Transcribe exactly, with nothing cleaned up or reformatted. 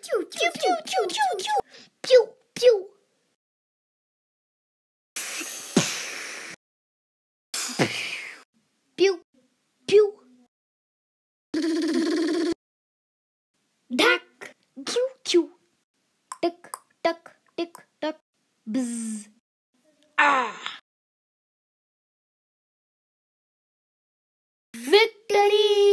Pew, pew, pew, pew, pew, pew. Pew, pew. Pew, pew. Duck. Chew, chew. Tick, tuck, tick, tuck. Bzz. Ah. Victory!